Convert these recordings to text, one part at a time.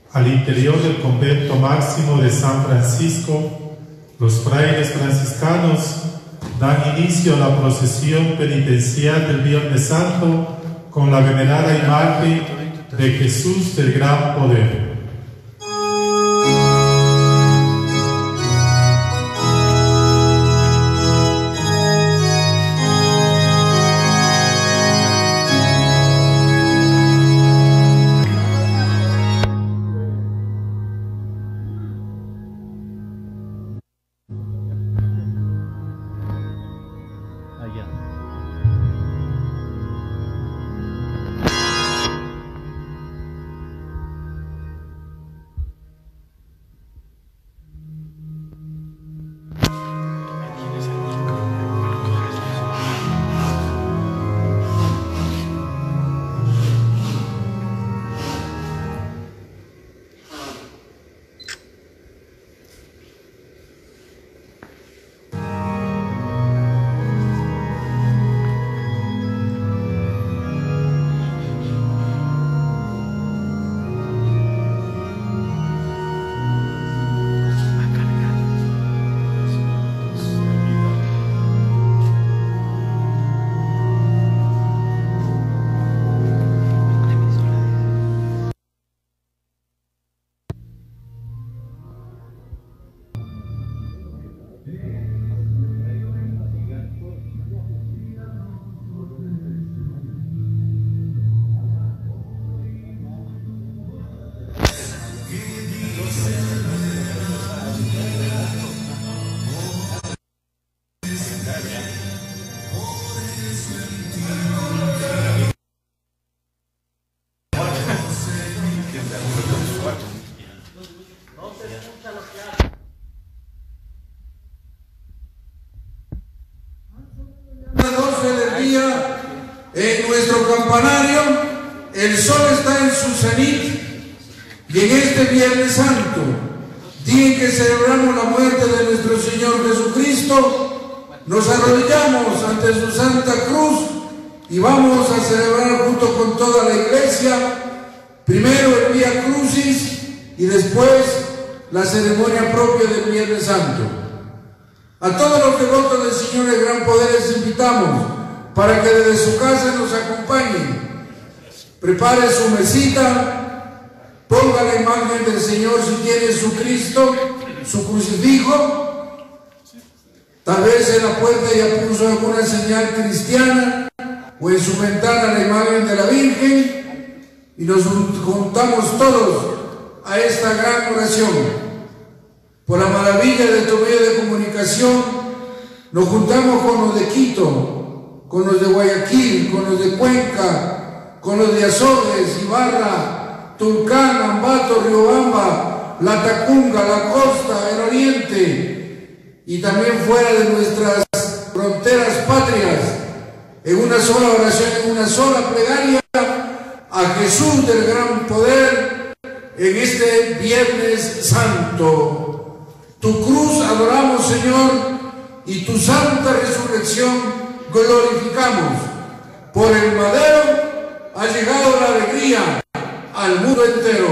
Al interior del convento máximo de San Francisco, los frailes franciscanos dan inicio a la procesión penitencial del Viernes Santo con la venerada imagen de Jesús del Gran Poder. En nuestro campanario el sol está en su cenit y en este Viernes Santo, día en que celebramos la muerte de nuestro Señor Jesucristo, nos arrodillamos ante su Santa Cruz y vamos a celebrar junto con toda la Iglesia primero el Vía Crucis y después la ceremonia propia del Viernes Santo. A todos los devotos del Señor del Gran Poder les invitamos para que desde su casa nos acompañen. Prepare su mesita, ponga la imagen del Señor si tiene su Cristo, su crucifijo. Tal vez en la puerta ya puso alguna señal cristiana o en su ventana la imagen de la Virgen, y nos juntamos todos a esta gran oración. Por la maravilla de tu medio de comunicación, nos juntamos con los de Quito, con los de Guayaquil, con los de Cuenca, con los de Azores, Ibarra, Tulcán, Ambato, Riobamba, La Tacunga, La Costa, el Oriente, y también fuera de nuestras fronteras patrias, en una sola oración, en una sola plegaria a Jesús del Gran Poder en este Viernes Santo. Tu cruz adoramos, Señor, y tu santa resurrección glorificamos. Por el madero ha llegado la alegría al mundo entero.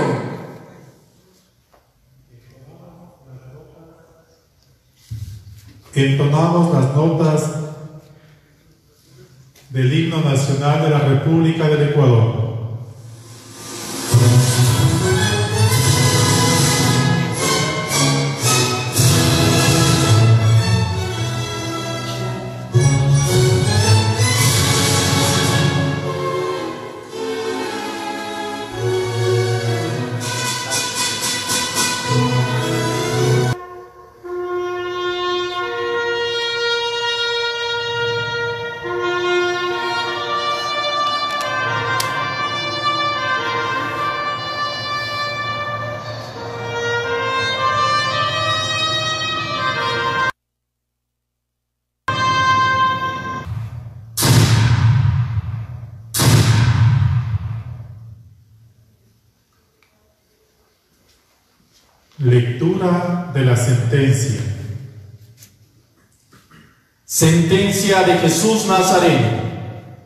Entonamos las notas del himno nacional de la República del Ecuador. Lectura de la sentencia. Sentencia de Jesús Nazareno.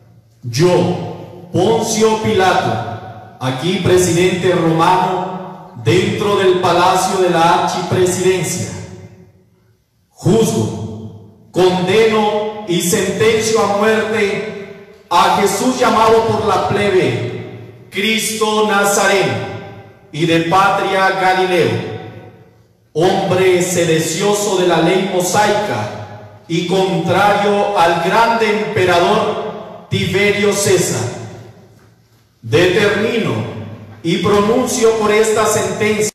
Yo, Poncio Pilato, aquí presidente romano, dentro del palacio de la archipresidencia. Juzgo, condeno y sentencio a muerte a Jesús llamado por la plebe Cristo Nazareno y de patria Galileo, hombre sedicioso de la ley mosaica y contrario al grande emperador Tiberio César. Determino y pronuncio por esta sentencia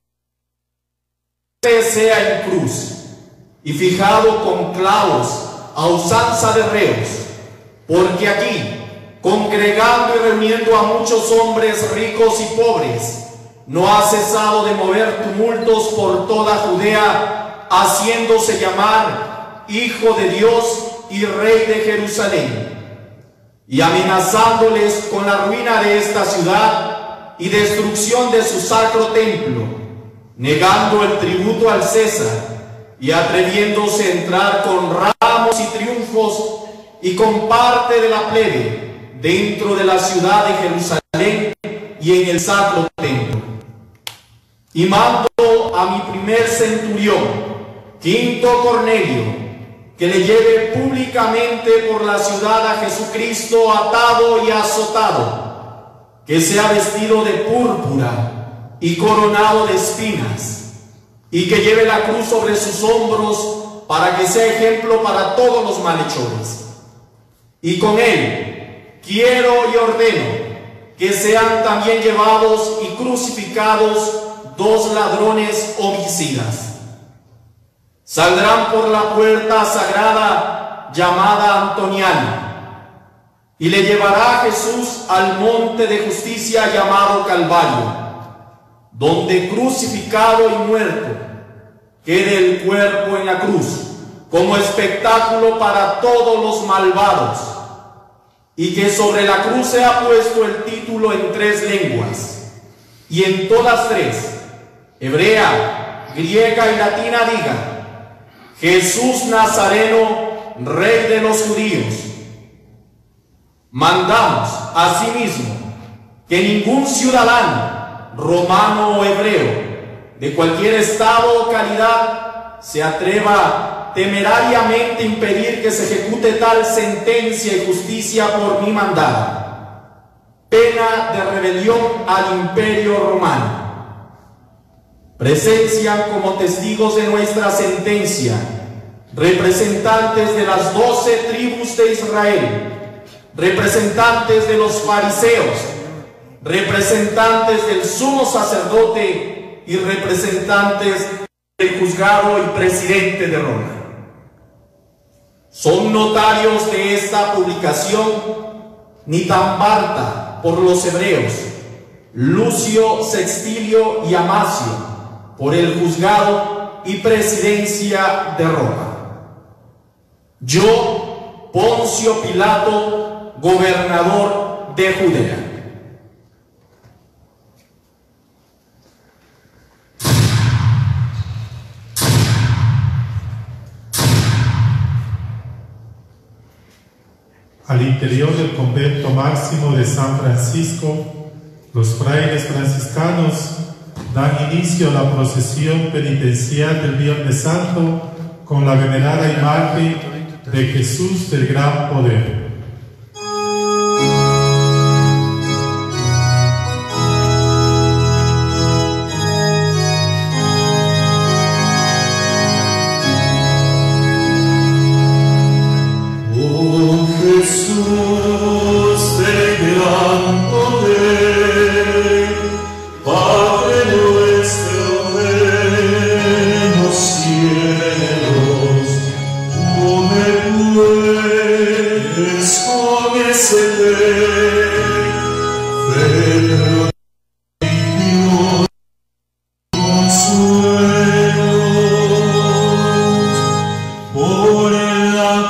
que sea en cruz y fijado con clavos a usanza de reos, porque aquí, congregando y reuniendo a muchos hombres ricos y pobres, no ha cesado de mover tumultos por toda Judea, haciéndose llamar Hijo de Dios y Rey de Jerusalén, y amenazándoles con la ruina de esta ciudad y destrucción de su sacro templo, negando el tributo al César y atreviéndose a entrar con ramos y triunfos y con parte de la plebe dentro de la ciudad de Jerusalén y en el sacro templo. Y mando a mi primer centurión, Quinto Cornelio, que le lleve públicamente por la ciudad a Jesucristo atado y azotado, que sea vestido de púrpura y coronado de espinas, y que lleve la cruz sobre sus hombros para que sea ejemplo para todos los malhechores. Y con él quiero y ordeno que sean también llevados y crucificados 2 ladrones homicidas. Saldrán por la puerta sagrada llamada Antoniana, y le llevará a Jesús al monte de justicia llamado Calvario, donde crucificado y muerto quede el cuerpo en la cruz, como espectáculo para todos los malvados, y que sobre la cruz se ha puesto el título en 3 lenguas, y en todas 3, hebrea, griega y latina, diga: Jesús Nazareno, Rey de los judíos. Mandamos asimismo que ningún ciudadano, romano o hebreo, de cualquier estado o calidad, se atreva temerariamente a impedir que se ejecute tal sentencia y justicia por mi mandado, pena de rebelión al imperio romano. Presencian como testigos de nuestra sentencia representantes de las 12 tribus de Israel, representantes de los fariseos, representantes del sumo sacerdote y representantes del juzgado y presidente de Roma. Son notarios de esta publicación Nitambarta por los hebreos, Lucio, Sextilio y Amacio por el juzgado y presidencia de Roma. Yo, Poncio Pilato, gobernador de Judea. Al interior del convento máximo de San Francisco, los frailes franciscanos dan inicio a la procesión penitencial del Viernes Santo con la venerada imagen de Jesús del Gran Poder. Jesús del gran poder, Padre nuestro de los cielos, tú me puedes con ese fe, Dios, consuelo, por la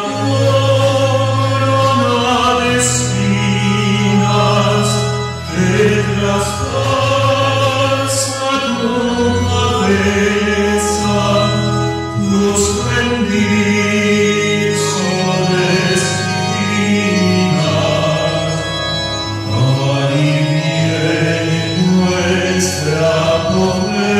nuestra pobreza.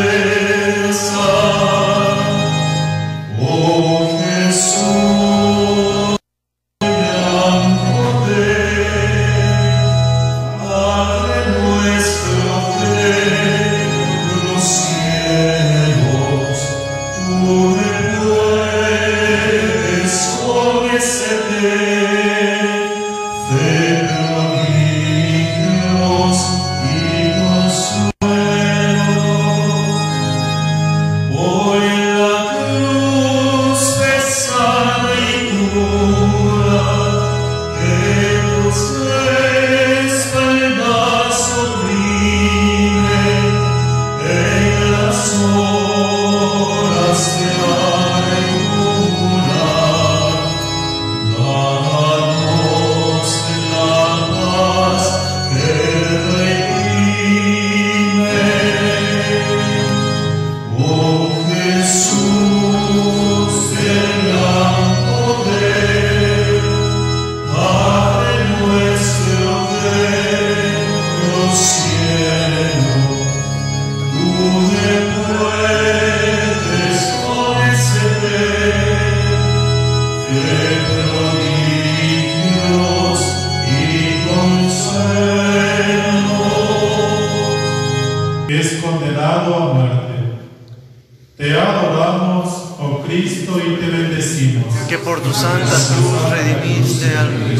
Es condenado a muerte. Te adoramos, oh Cristo, y te bendecimos. Que por tu santa cruz redimiste al mundo.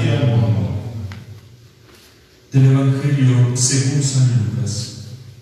Del Evangelio según San Lucas.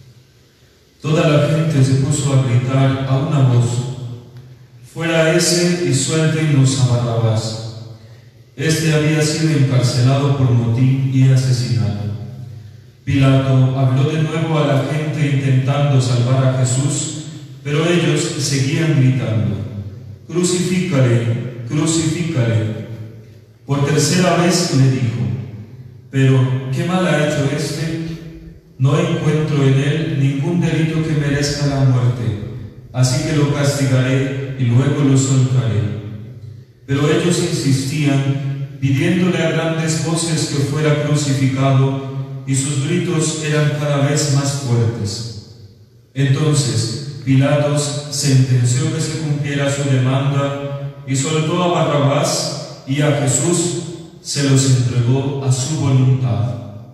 Toda la gente se puso a gritar a una voz: fuera ese y suéltenlos a Barrabás. Este había sido encarcelado por motín y asesinado. Pilato habló de nuevo a la gente intentando salvar a Jesús, pero ellos seguían gritando: «Crucifícale, crucifícale». Por tercera vez le dijo: «Pero, ¿qué mal ha hecho este? No encuentro en él ningún delito que merezca la muerte, así que lo castigaré y luego lo soltaré». Pero ellos insistían, pidiéndole a grandes voces que fuera crucificado, y sus gritos eran cada vez más fuertes. Entonces Pilatos sentenció que se cumpliera su demanda y soltó a Barrabás, y a Jesús se los entregó a su voluntad.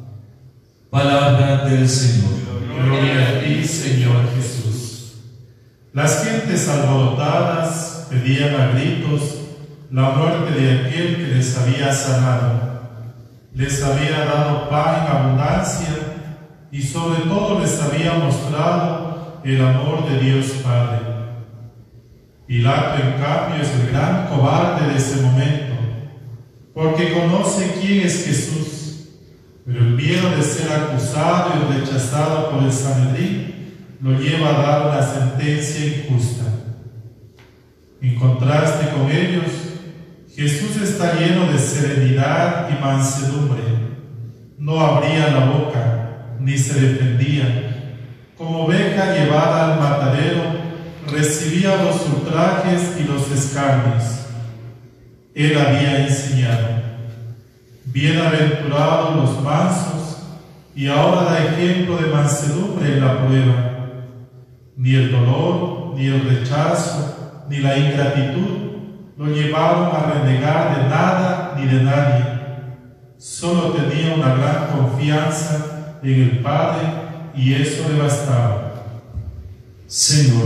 Palabra del Señor. Gloria a ti, Señor Jesús. Las gentes alborotadas pedían a gritos la muerte de aquel que les había sanado. Les había dado pan en abundancia y sobre todo les había mostrado el amor de Dios Padre. Pilato, en cambio, es el gran cobarde de ese momento, porque conoce quién es Jesús, pero el miedo de ser acusado y rechazado por el Sanedrín lo lleva a dar una sentencia injusta. En contraste con ellos, Jesús está lleno de serenidad y mansedumbre. No abría la boca, ni se defendía. Como oveja llevada al matadero, recibía los ultrajes y los escarnios. Él había enseñado: bienaventurados los mansos, y ahora da ejemplo de mansedumbre en la prueba. Ni el dolor, ni el rechazo, ni la ingratitud lo llevaron a renegar de nada ni de nadie. Solo tenía una gran confianza en el Padre y eso le bastaba. Señor,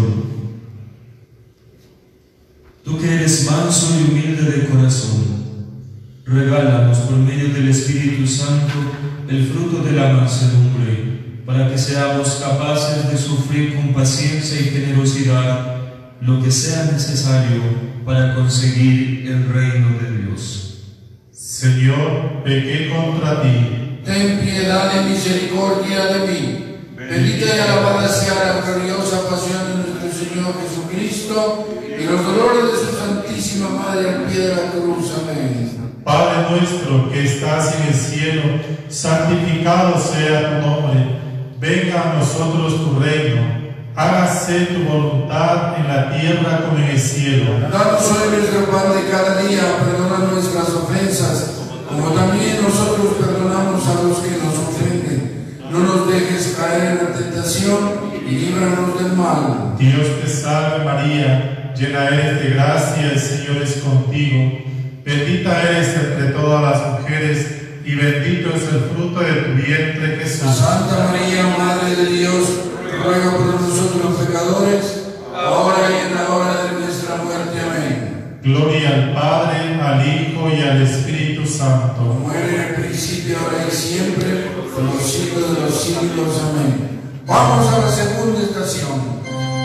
tú que eres manso y humilde de corazón, regálanos por medio del Espíritu Santo el fruto de la mansedumbre, para que seamos capaces de sufrir con paciencia y generosidad lo que sea necesario para conseguir el reino de Dios. Señor, pequé contra ti. Ten piedad y misericordia de mí. Bendita y alabada sea la gloriosa pasión de nuestro Señor Jesucristo y los dolores de su Santísima Madre al pie de la cruz. Amén. Padre nuestro que estás en el cielo, santificado sea tu nombre. Venga a nosotros tu reino. Hágase tu voluntad en la tierra como en el cielo. Danos hoy nuestro pan de cada día, perdona nuestras ofensas, como también nosotros perdonamos a los que nos ofenden. No nos dejes caer en la tentación y líbranos del mal. Dios te salve María, llena eres de gracia, el Señor es contigo. Bendita eres entre todas las mujeres y bendito es el fruto de tu vientre, Jesús. Santa María, Madre de Dios, ruega por nosotros los pecadores, ahora y en la hora de nuestra muerte. Amén. Gloria al Padre, al Hijo y al Espíritu Santo. Como era en el principio, ahora y siempre, por los siglos de los siglos. Amén. Vamos a la segunda estación.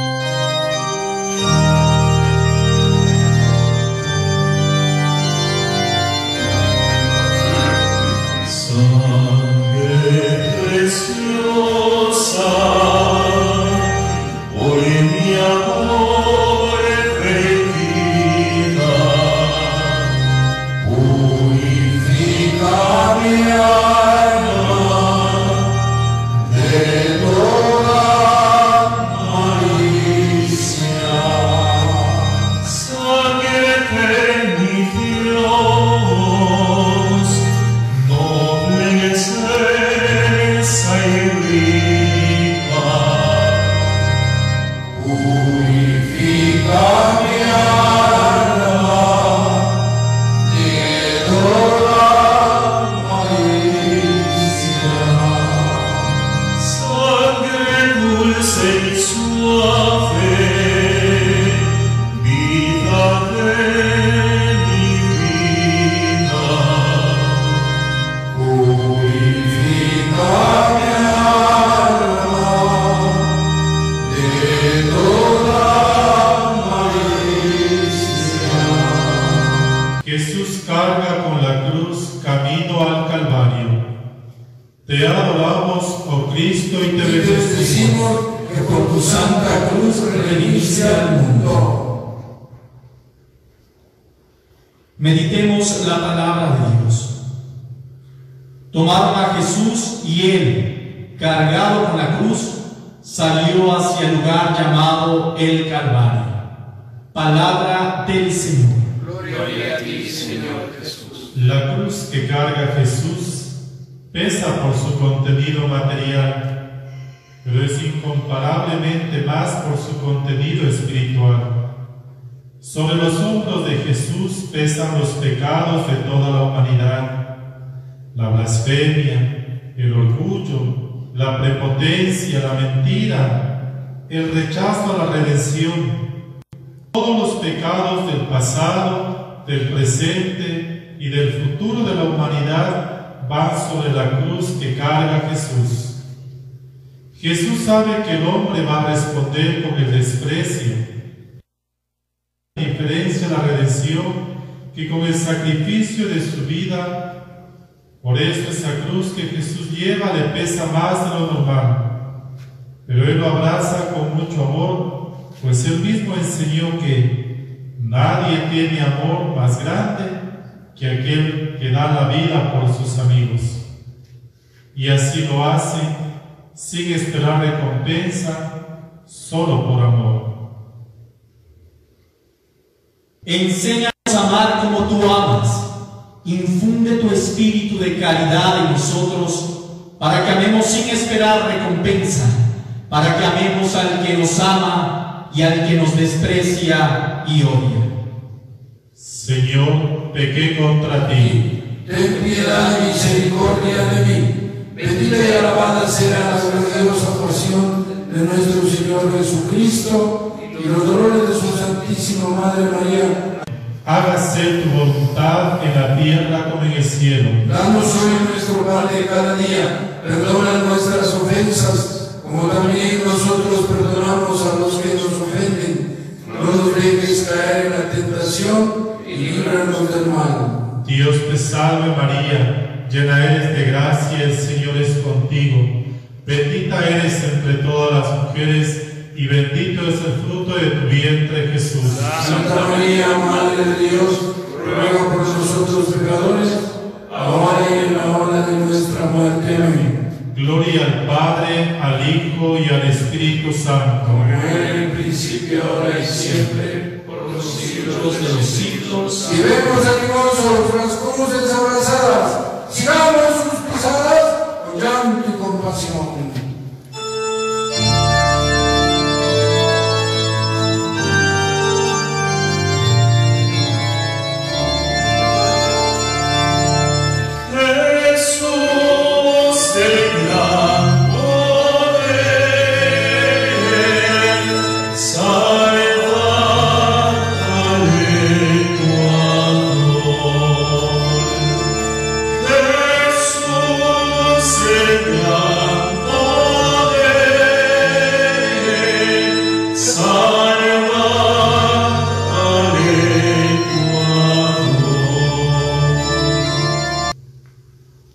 Sangre preciosa, hoy mi amor vertida, Purifica mi alma de toda malicia. sangre de mi Dios, noble excelsa y rica. Purifica mi alma de toda malicia. Sangre dulce y suave, vida de mi vida. Purifica mi alma de toda malicia. Jesús carga con la cruz camino al Calvario. Te adoramos, oh Cristo, y te Y te bendecimos. decimos que por tu santa cruz redimiste al mundo. Meditemos la palabra de Dios. Tomaron a Jesús y él, cargado con la cruz, salió hacia el lugar llamado el Calvario. Palabra del Señor. La cruz que carga Jesús pesa por su contenido material, pero es incomparablemente más por su contenido espiritual. Sobre los hombros de Jesús pesan los pecados de toda la humanidad, la blasfemia, el orgullo, la prepotencia, la mentira, el rechazo a la redención. Todos los pecados del pasado, del presente y del futuro de la humanidad van sobre la cruz que carga Jesús. Jesús sabe que el hombre va a responder con el desprecio, la indiferencia a la redención, que con el sacrificio de su vida. Por eso esa cruz que Jesús lleva le pesa más de lo normal, pero Él lo abraza con mucho amor, pues Él mismo enseñó que nadie tiene amor más grande que aquel que da la vida por sus amigos. Y así lo hace sin esperar recompensa, solo por amor. Enséñanos a amar como tú amas. Infunde tu espíritu de caridad en nosotros, para que amemos sin esperar recompensa, para que amemos al que nos ama y al que nos desprecia y odia. Señor, pequé contra ti. Ten piedad y misericordia de mí. Bendita y alabada sea la gloriosa porción de nuestro Señor Jesucristo y los dolores de su Santísima Madre María. Hágase tu voluntad en la tierra como en el cielo. Danos hoy nuestro pan de cada día. Perdona nuestras ofensas, como también nosotros perdonamos a los que nos ofenden. No nos dejes caer en la tentación y líbranos del mal. Dios te salve María, llena eres de gracia, el Señor es contigo. Bendita eres entre todas las mujeres, y bendito es el fruto de tu vientre, Jesús. Santa María, Madre de Dios, ruega por nosotros pecadores, ahora y en la hora de nuestra muerte. Amén. Gloria al Padre, al Hijo y al Espíritu Santo. Como era en el principio, ahora y siempre, por los siglos de los siglos. Si vemos animosos las cruces abrazadas, sigamos sus pisadas con llanto y compasión. Salva, aleluya.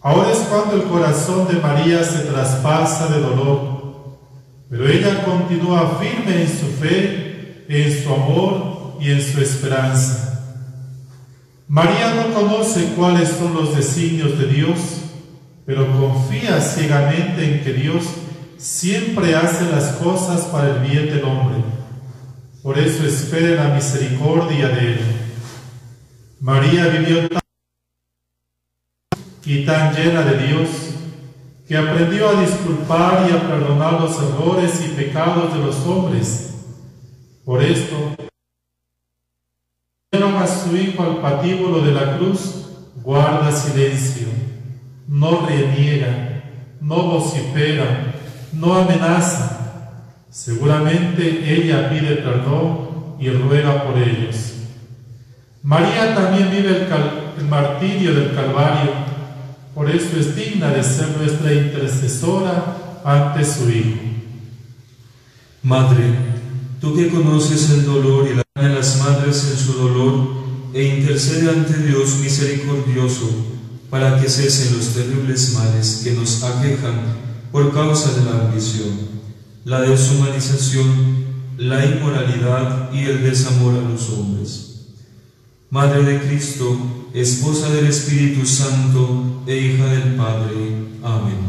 Ahora es cuando el corazón de María se traspasa de dolor, pero ella continúa firme en su fe, en su amor y en su esperanza. María no conoce cuáles son los designios de Dios, pero confía ciegamente en que Dios siempre hace las cosas para el bien del hombre. Por eso espera la misericordia de Él. María vivió tan llena de Dios, que aprendió a disculpar y a perdonar los errores y pecados de los hombres. Por esto, dieron a su hijo al patíbulo de la cruz, guarda silencio, no reniega, no vocifera, no amenaza. Seguramente ella pide perdón y ruega por ellos. María también vive el martirio del Calvario. Por eso es digna de ser nuestra intercesora ante su Hijo. Madre, tú que conoces el dolor y la de las madres en su dolor, e intercede ante Dios misericordioso para que cesen los terribles males que nos aquejan por causa de la ambición, la deshumanización, la inmoralidad y el desamor a los hombres. Madre de Cristo, esposa del Espíritu Santo e hija del Padre. Amén.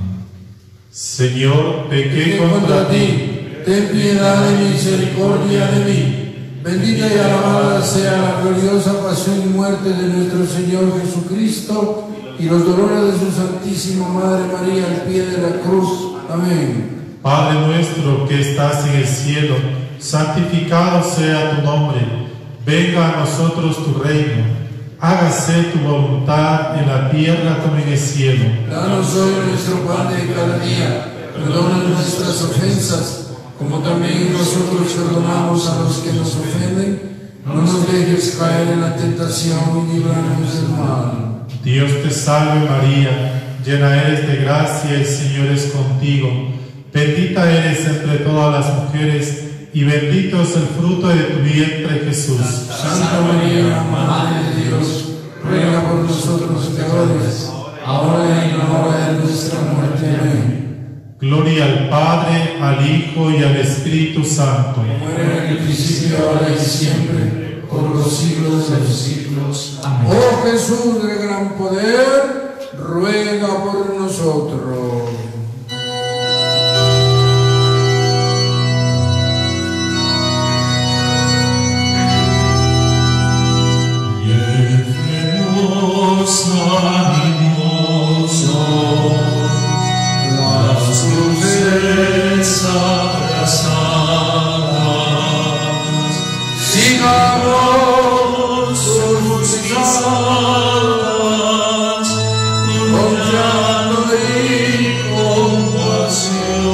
Señor, pequé contra ti, ten piedad y misericordia de mí. Bendita y alabada sea la gloriosa pasión y muerte de nuestro Señor Jesucristo y los dolores de su Santísima Madre María al pie de la cruz. Amén. Padre nuestro que estás en el cielo, santificado sea tu nombre. Venga a nosotros tu reino, hágase tu voluntad en la tierra como en el cielo. Danos hoy nuestro pan de cada día, perdona nuestras ofensas, como también nosotros perdonamos a los que nos ofenden. No nos dejes caer en la tentación y líbranos del mal. Dios te salve María, llena eres de gracia, el Señor es contigo. Bendita eres entre todas las mujeres, y bendito es el fruto de tu vientre, Jesús. Santa María, Madre de Dios, ruega por nosotros pecadores, ahora y en la hora de nuestra muerte. Amén. Gloria al Padre, al Hijo y al Espíritu Santo. Como era en el principio, ahora y siempre, por los siglos de los siglos. Amén. Oh Jesús de gran poder, ruega por nosotros. Las cruces abrazadas, sigamos sus pisadas, con llanto y compasión.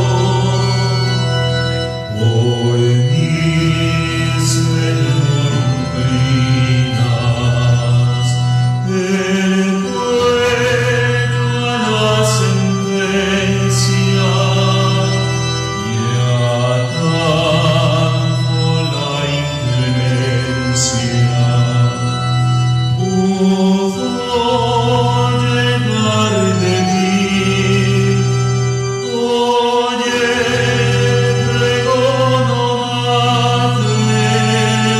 Por mí, Señor, brindas el dueño a la sentencia y atando la inclemencia, pudo llegar de mí. Oye, pregono, madre,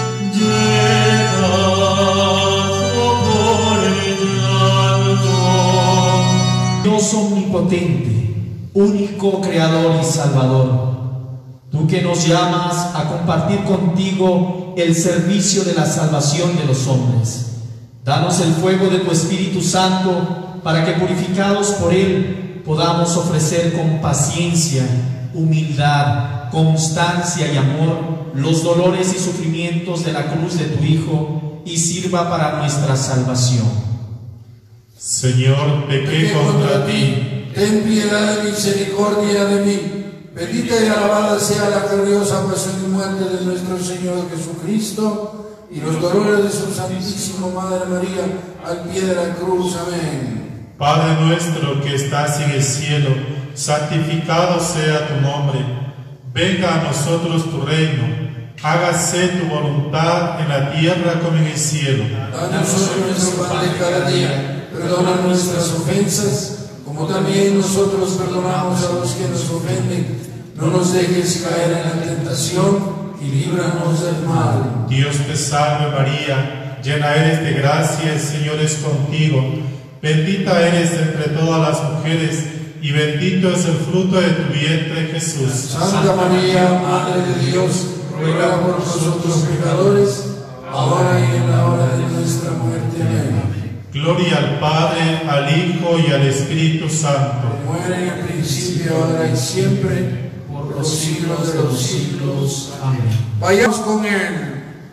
llegado por el llanto. Dios omnipotente, único creador y salvador, tú que nos llamas a compartir contigo el servicio de la salvación de los hombres, danos el fuego de tu Espíritu Santo para que, purificados por él, podamos ofrecer con paciencia, humildad, constancia y amor los dolores y sufrimientos de la cruz de tu Hijo, y sirva para nuestra salvación. Señor, pequé contra ti, ten piedad y misericordia de mí. Bendita y alabada sea la gloriosa pasión y muerte de nuestro Señor Jesucristo y los dolores de su Santísima Madre María al pie de la cruz. Amén. Padre nuestro que estás en el cielo, santificado sea tu nombre. Venga a nosotros tu reino. hágase tu voluntad en la tierra como en el cielo. Danos hoy nuestro pan de cada día, perdona nuestras ofensas, como también nosotros perdonamos a los que nos ofenden. No nos dejes caer en la tentación y líbranos del mal. Dios te salve María, llena eres de gracia, el Señor es contigo. Bendita eres entre todas las mujeres, y bendito es el fruto de tu vientre, Jesús. Santa María, Madre de Dios, ruega por nosotros pecadores, ahora y en la hora de nuestra muerte. Amén. Gloria al Padre, al Hijo y al Espíritu Santo. Como era en el principio, ahora y siempre, por los siglos de los siglos. Amén. Vayamos con él.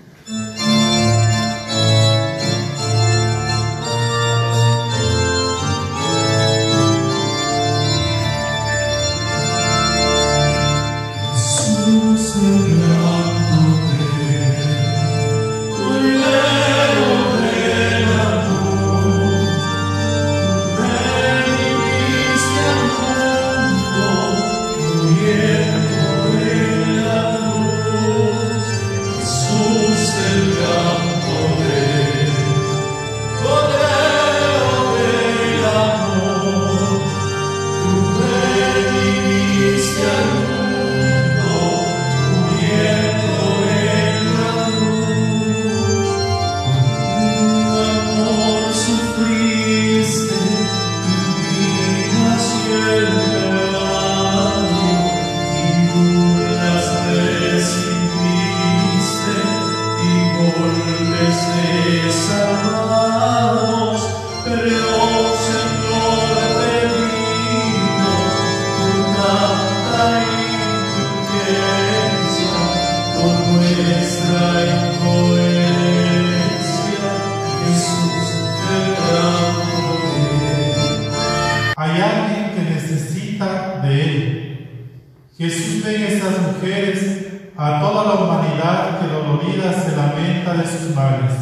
Hay alguien que necesita de Él. Jesús ve en estas mujeres a toda la humanidad que dolorida se lamenta de sus males.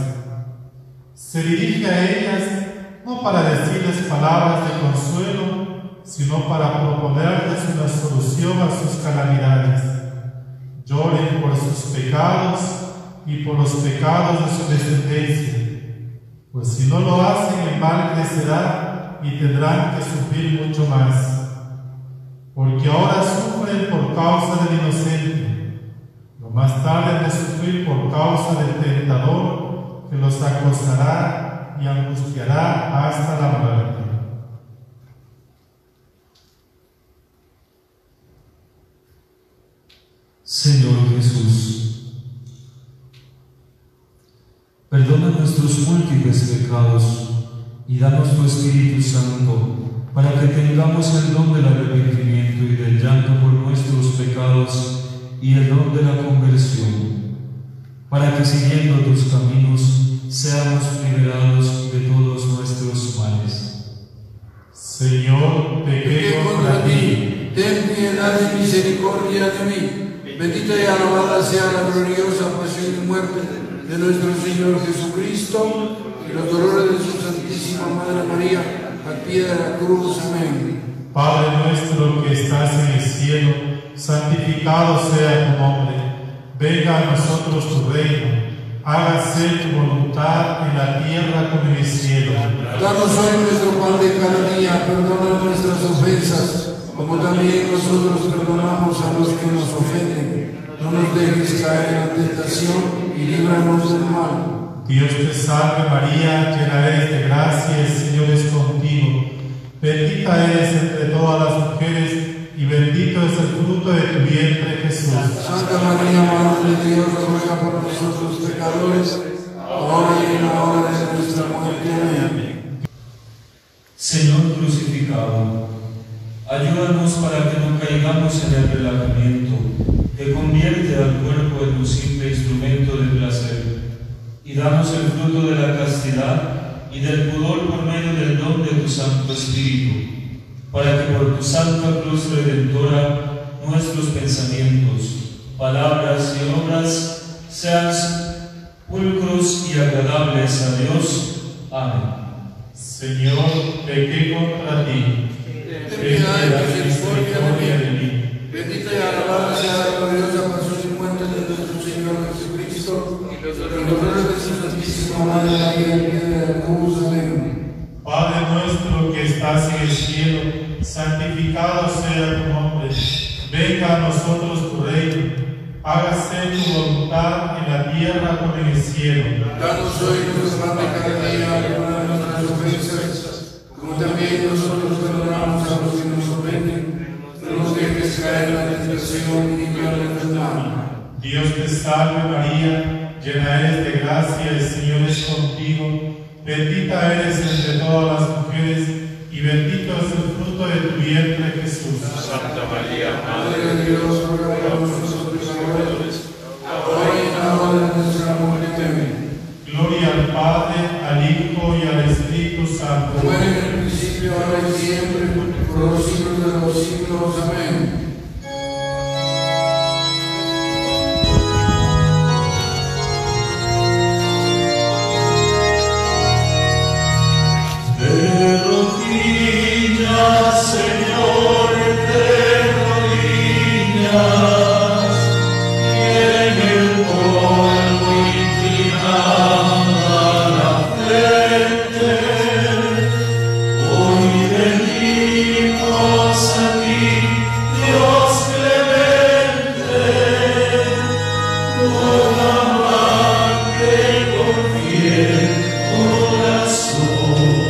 Se dirige a ellas no para decirles palabras de consuelo, sino para proponerles una solución a sus calamidades. Lloren por sus pecados y por los pecados de su descendencia, pues si no lo hacen, el mal crecerá y tendrán que sufrir mucho más, porque ahora sufren por causa del inocente, lo más tarde han de sufrir por causa del tentador que los acosará y angustiará hasta la muerte. Señor Jesús, perdona nuestros múltiples pecados y danos tu Espíritu Santo, para que tengamos el don del arrepentimiento y del llanto por nuestros pecados y el don de la conversión, para que siguiendo tus caminos seamos liberados de todos nuestros males. Señor, pequé contra ti. Ten piedad y misericordia de mí. Bendita y alabada sea la gloriosa pasión y muerte de nuestro Señor Jesucristo, y los dolores de su Santísima Madre María, al pie de la cruz. Amén. Padre nuestro que estás en el cielo, santificado sea tu nombre. Venga a nosotros tu reino. Hágase tu voluntad en la tierra como en el cielo. Danos hoy nuestro pan de cada día. Perdona nuestras ofensas, como también nosotros perdonamos a los que nos ofenden. No nos dejes caer en la tentación y líbranos del mal. Dios te salve María, llena eres de gracia, el Señor es contigo. Bendita eres entre todas las mujeres, y bendito es el fruto de tu vientre, Jesús. Santa María, Madre de Dios, ruega por nosotros pecadores, ahora y en la hora de nuestra muerte. Amén. Señor crucificado, ayúdanos para que no caigamos en el relajamiento que convierte al cuerpo en un simple instrumento de placer, y danos el fruto de la castidad y del pudor por medio del don de tu Santo Espíritu, para que por tu Santa Cruz Redentora nuestros pensamientos, palabras y obras sean pulcros y agradables a Dios. Amén. Señor, pequé contra ti. Ten piedad y misericordia de mí. Bendita y alabada sea la gloriosa pasión y muerte de nuestro Señor Jesucristo, y los dolores de su Santísima Madre María, el día de la cruz. Amén. Padre nuestro que estás en el cielo, santificado sea tu nombre. Venga a nosotros tu reino. Hágase tu voluntad en la tierra como en el cielo. Danos hoy nuestro pan de cada día, perdona nuestras ofensas, como también nosotros perdonamos a los que nos ofenden. No nos dejes caer en la tentación y líbranos del mal. Dios te salve María, llena eres de gracia, el Señor es contigo. Bendita eres entre todas las mujeres, y bendito es el fruto de tu vientre, Jesús. Santa María, Madre de Dios, ruega por nosotros pecadores, ahora y en la hora de nuestra muerte. Amén. Gloria al Padre, al Hijo y al Espíritu Santo. Como era en el principio, ahora y siempre, por los siglos de los siglos. Amén. De rodillas, Señor, de rodillas, y en el polvo inclinada la frente, hoy venimos a ti, Dios clemente, con amante y con fiel corazón.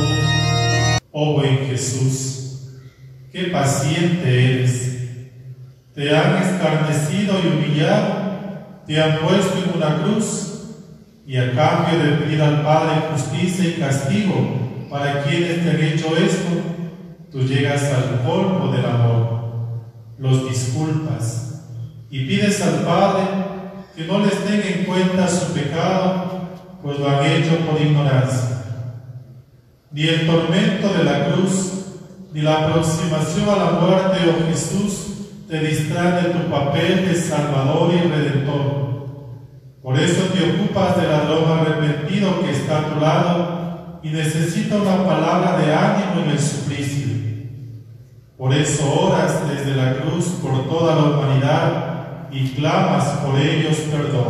Oh buen Jesús, qué paciente eres. Te han escarnecido y humillado, te han puesto en una cruz, y a cambio de pedir al Padre justicia y castigo para quienes te han hecho esto, tú llegas al colmo del amor, los disculpas y pides al Padre que no les tenga en cuenta su pecado, pues lo han hecho por ignorancia. Ni el tormento de la cruz, ni la aproximación a la muerte, oh Jesús, te distraen de tu papel de Salvador y Redentor. Por eso te ocupas del ladrón arrepentido que está a tu lado y necesita una palabra de ánimo en el suplicio. Por eso oras desde la cruz por toda la humanidad y clamas por ellos perdón.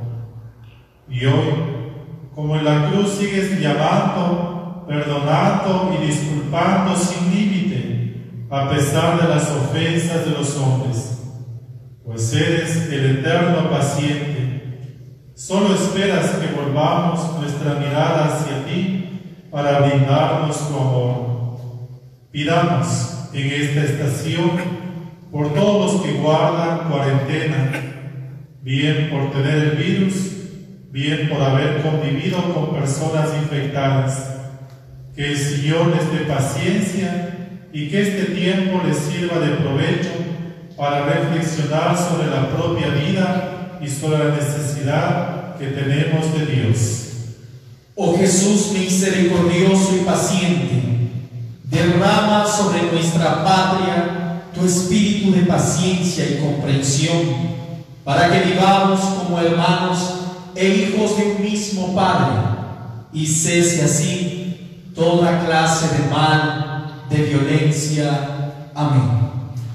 Y hoy, como en la cruz sigues llamando, perdonando y disculpando sin límite, a pesar de las ofensas de los hombres, pues eres el eterno paciente. Solo esperas que volvamos nuestra mirada hacia ti para brindarnos tu amor. Pidamos en esta estación por todos los que guardan cuarentena, bien por tener el virus, bien por haber convivido con personas infectadas. Que el Señor les dé paciencia y que este tiempo les sirva de provecho para reflexionar sobre la propia vida y sobre la necesidad que tenemos de Dios. Oh Jesús misericordioso y paciente, derrama sobre nuestra patria tu espíritu de paciencia y comprensión, para que vivamos como hermanos e hijos de un mismo Padre, y cese así toda clase de mal, de violencia. Amén.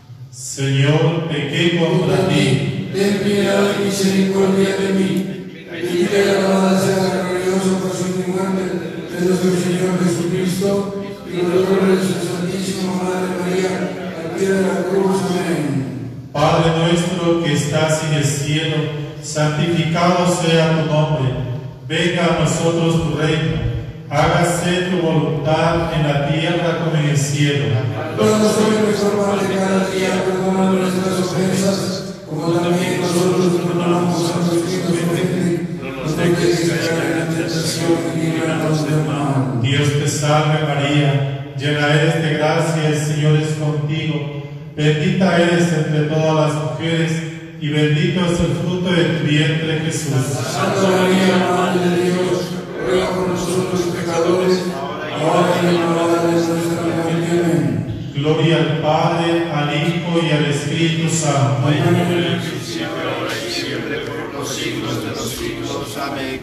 Señor, pequé contra ti. Ten piedad y misericordia de mí. Y que alabada sea la gloriosa pasión y muerte de nuestro Señor Jesucristo, y los dolores de su Santísima Madre María, al pie de la cruz. Amén. Padre nuestro que estás en el cielo, santificado sea tu nombre. Venga a nosotros tu reino. Hágase tu voluntad en la tierra como en el cielo. Danos hoy nuestro pan de cada día, perdona nuestras ofensas, como también nosotros perdonamos a los que nos ofenden. No nos dejes caer en la tentación y líbranos del mal. Dios te salve María, llena eres de gracia, el Señor es contigo. Bendita eres entre todas las mujeres, y bendito es el fruto de tu vientre, Jesús. Santa María, Madre de Dios, ruega por nosotros pecadores, ahora y en la hora de nuestra muerte. Amén. Gloria al Padre, al Hijo y al Espíritu Santo. En el principio, ahora y siempre, por los siglos de los siglos. Amén.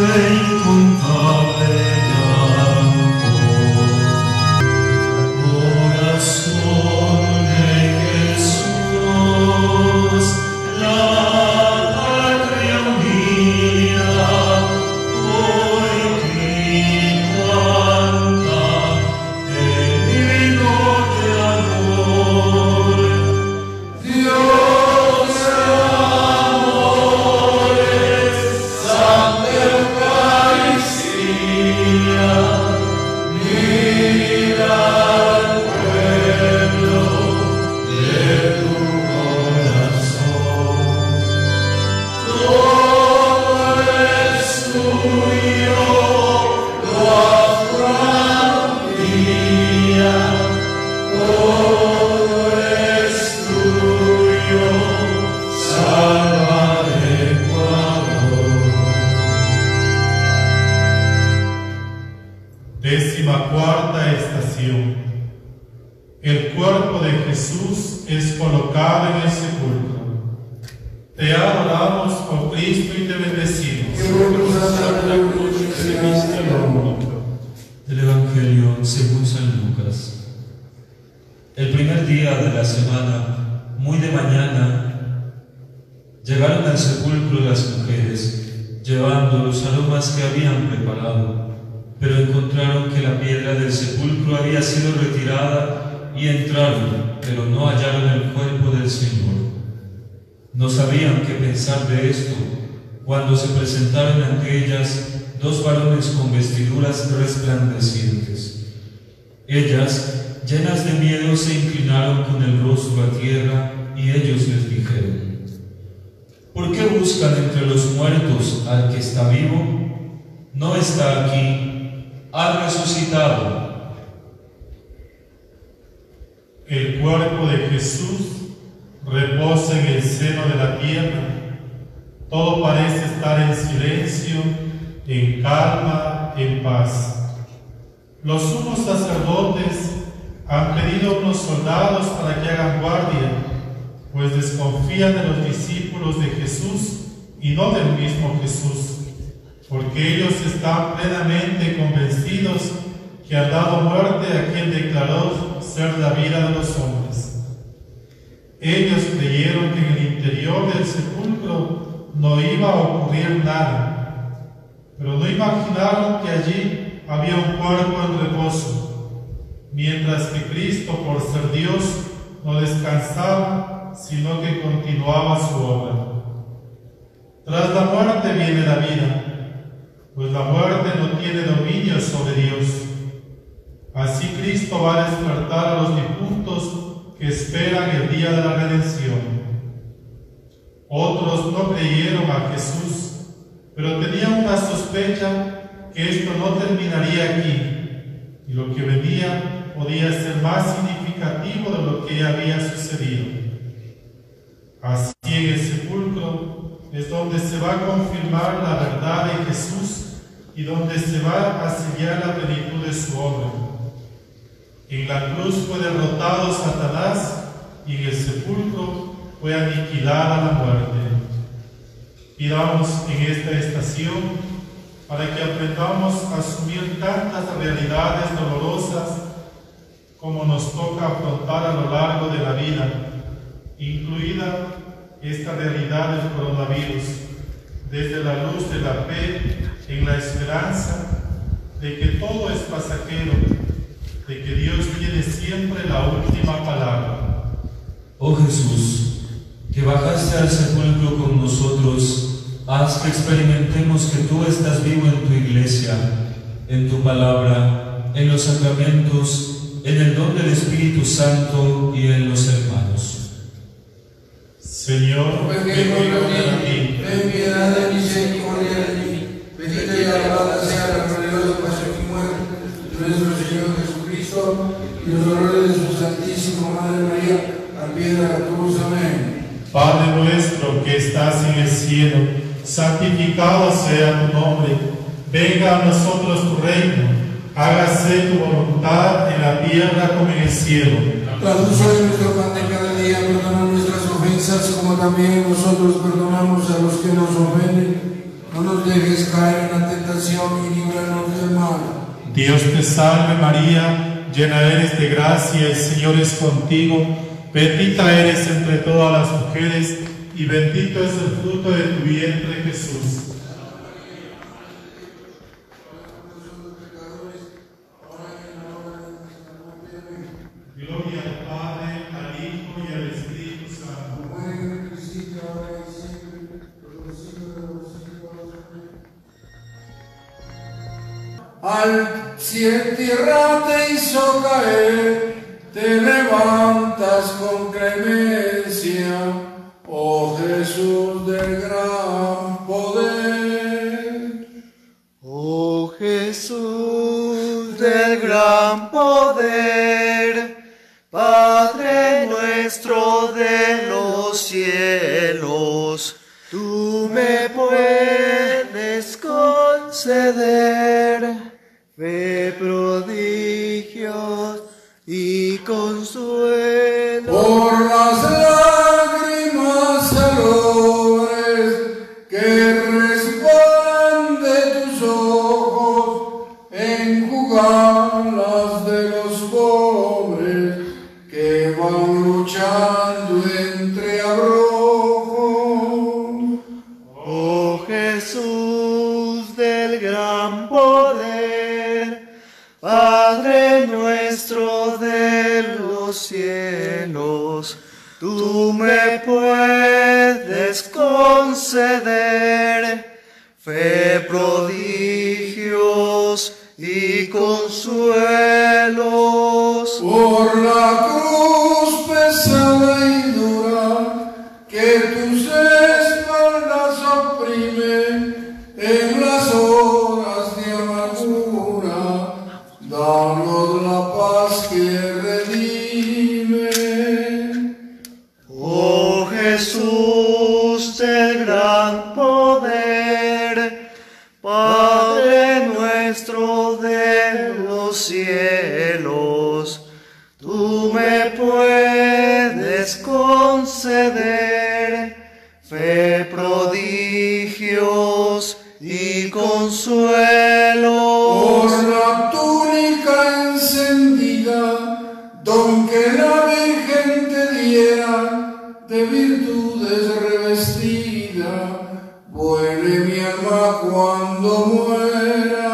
Cuarta estación. El cuerpo de Jesús es colocado en el sepulcro. Te adoramos, oh Cristo, y te bendecimos. Del Evangelio según San Lucas. El primer día de la semana, muy de mañana, llegaron al sepulcro las mujeres, llevando los aromas que habían preparado. Pero encontraron que la piedra del sepulcro había sido retirada y entraron, pero no hallaron el cuerpo del Señor. No sabían qué pensar de esto, cuando se presentaron ante ellas dos varones con vestiduras resplandecientes. Ellas, llenas de miedo, se inclinaron con el rostro a tierra y ellos les dijeron: ¿por qué buscan entre los muertos al que está vivo? No está aquí, ha resucitado. El cuerpo de Jesús reposa en el seno de la tierra. Todo parece estar en silencio, en calma, en paz. Los sumos sacerdotes han pedido unos soldados para que hagan guardia, pues desconfían de los discípulos de Jesús y no del mismo Jesús, porque ellos están plenamente convencidos que han dado muerte a quien declaró ser la vida de los hombres. Ellos creyeron que en el interior del sepulcro no iba a ocurrir nada, pero no imaginaron que allí había un cuerpo en reposo, mientras que Cristo, por ser Dios, no descansaba, sino que continuaba su obra. Tras la muerte viene la vida, pues la muerte no tiene dominio sobre Dios. Así Cristo va a despertar a los difuntos que esperan el día de la redención. Otros no creyeron a Jesús, pero tenían una sospecha que esto no terminaría aquí, y lo que venía podía ser más significativo de lo que ya había sucedido. Así en el sepulcro es donde se va a confirmar la verdad de Jesús y donde se va a sellar la plenitud de su obra. En la cruz fue derrotado Satanás y en el sepulcro fue aniquilada la muerte. Pidamos en esta estación para que aprendamos a asumir tantas realidades dolorosas como nos toca afrontar a lo largo de la vida, incluida esta realidad del coronavirus, desde la luz de la fe, en la esperanza de que todo es pasajero, de que Dios tiene siempre la última palabra. Oh Jesús, que bajaste al sepulcro con nosotros, haz que experimentemos que tú estás vivo en tu iglesia, en tu palabra, en los sacramentos, en el don del Espíritu Santo y en los hermanos. Señor, vengo a ti. Ten piedad de misericordia de mí. Bendita y alabada sea la gloriosa pasión y muerte de nuestro Señor Jesucristo y los dolores de su Santísima Madre María, al pie de la cruz. Amén. Padre nuestro que estás en el cielo, santificado sea tu nombre. Venga a nosotros tu reino. Hágase tu voluntad en la tierra como en el cielo. Danos hoy nuestro pan de cada día, perdona nuestras ofensas como también nosotros perdonamos a los que nos ofenden. no nos dejes caer en la tentación y líbranos del mal. Dios te salve María, llena eres de gracia, el Señor es contigo, bendita eres entre todas las mujeres y bendito es el fruto de tu vientre Jesús. Gloria al Padre, al Hijo y al Espíritu Santo. Al cielo tierra te hizo caer, te levantas con clemencia, oh Jesús del gran poder. Oh Jesús del gran poder, Padre nuestro de los cielos, tú me puedes conceder fe, prodigios y consuelo. Por las lágrimas salobres que resbalan de tus ojos, enjugarlas de los pobres que van luchando entre abrojos. Oh Jesús del gran poder, Padre nuestro de los cielos, tú me puedes conceder fe, prodigios y consuelos. Por la cruz pesada y dura que tus espaldas oprimen en las horas de amargura, danos la paz que redime. Oh Jesús del gran poder, Padre nuestro de los cielos, tú me puedes conceder fe, prodigios y consuelos. Por la túnica encendida, don que la Virgen te diera, de virtudes revestida, vuele mi alma cuando muera.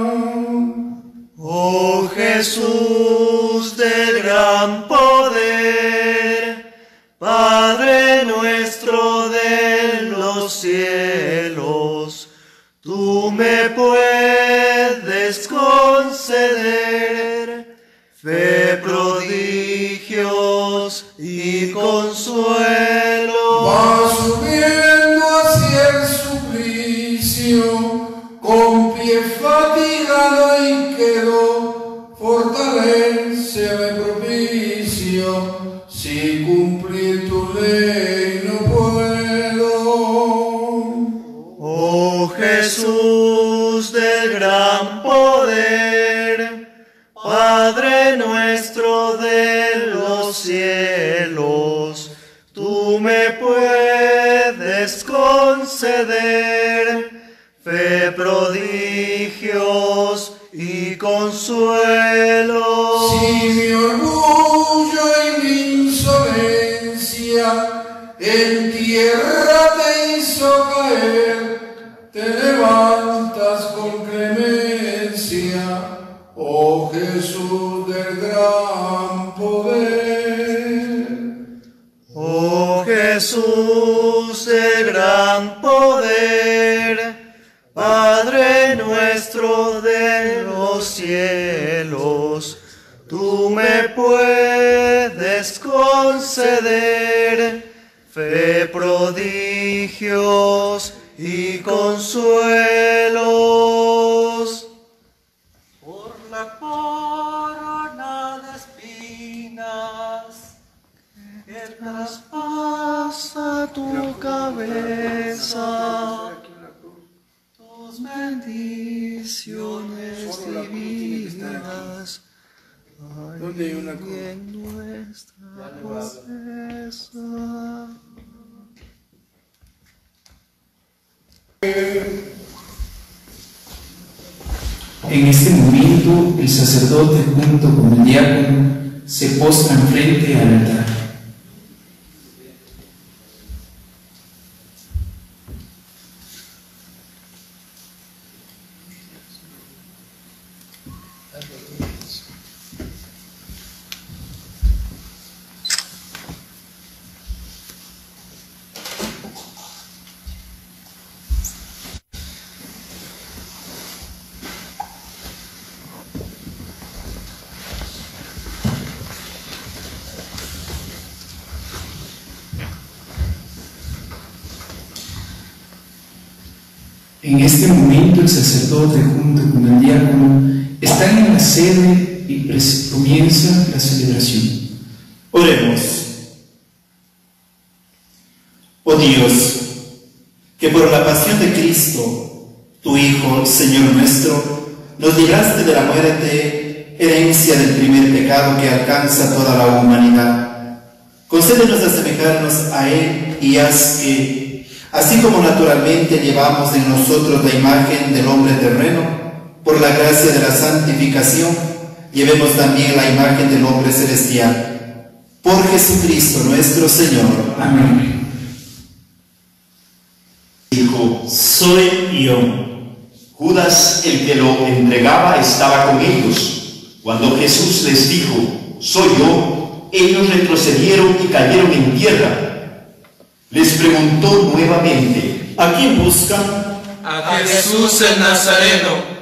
Oh Jesús del gran poder, Padre nuestro de los cielos, tú me puedes conceder fe, prodigios y consuelo. Va subiendo hacia el suplicio, con pie fatigado y quedo, fortaléceme propicio, si cumplir tu ley no puedo. Oh Jesús del gran poder, Padre nuestro de los cielos, tú me puedes conceder fe, prodigios y consuelos. Si mi orgullo y mi insolencia en tierra te hizo caer, te levantas con clemencia, oh Jesús del gran poder. Oh Jesús del gran poder, Padre nuestro de los cielos, tú me puedes conceder fe, prodigios y consuelos. Por la corona de espinas que traspasa tu cabeza, tus bendiciones divinas, en nuestra pobreza. En este momento, el sacerdote junto con el diácono se postran frente al altar. En este momento el sacerdote junto con el diácono están en la sede y comienza la celebración. Oremos. Oh Dios, que por la pasión de Cristo, tu Hijo, Señor nuestro, nos libraste de la muerte, herencia del primer pecado que alcanza toda la humanidad. Concédenos asemejarnos a Él y haz que, así como naturalmente llevamos en nosotros la imagen del hombre terreno, por la gracia de la santificación, llevemos también la imagen del hombre celestial. Por Jesucristo nuestro Señor. Amén. Dijo: soy yo. Judas, el que lo entregaba, estaba con ellos. Cuando Jesús les dijo: soy yo, ellos retrocedieron y cayeron en tierra. Les preguntó nuevamente: ¿a quién buscan? A Jesús el Nazareno.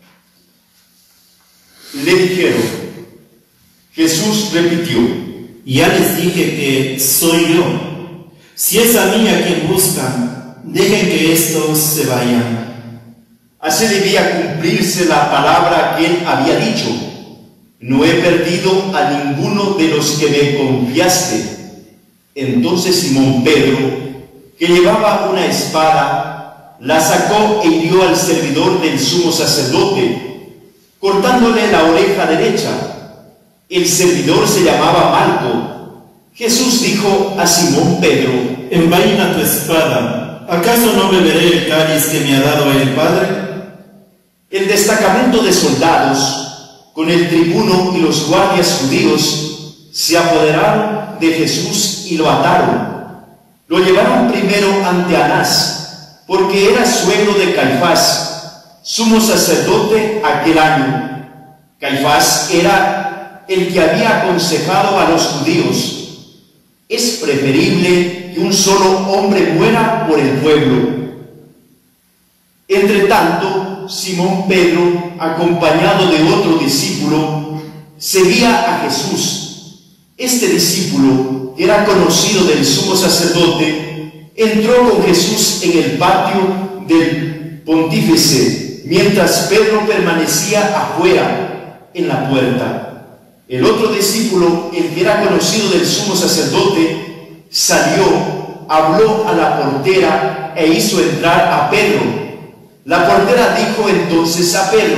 Le dijeron. Jesús repitió: ya les dije que soy yo. Si es a mí a quien buscan, dejen que estos se vayan. Así debía cumplirse la palabra que él había dicho: no he perdido a ninguno de los que me confiaste. Entonces Simón Pedro, que llevaba una espada, la sacó e hirió al servidor del sumo sacerdote, cortándole la oreja derecha. El servidor se llamaba Malco. Jesús dijo a Simón Pedro: envaina tu espada. ¿Acaso no beberé el cáliz que me ha dado el Padre? El destacamento de soldados, con el tribuno y los guardias judíos, se apoderaron de Jesús y lo ataron. Lo llevaron primero ante Anás, porque era suegro de Caifás, sumo sacerdote aquel año. Caifás era el que había aconsejado a los judíos: es preferible que un solo hombre muera por el pueblo. Entre tanto, Simón Pedro, acompañado de otro discípulo, seguía a Jesús. Este discípulo, que era conocido del sumo sacerdote, entró con Jesús en el patio del pontífice, mientras Pedro permanecía afuera, en la puerta. El otro discípulo, el que era conocido del sumo sacerdote, salió, habló a la portera e hizo entrar a Pedro. La portera dijo entonces a Pedro: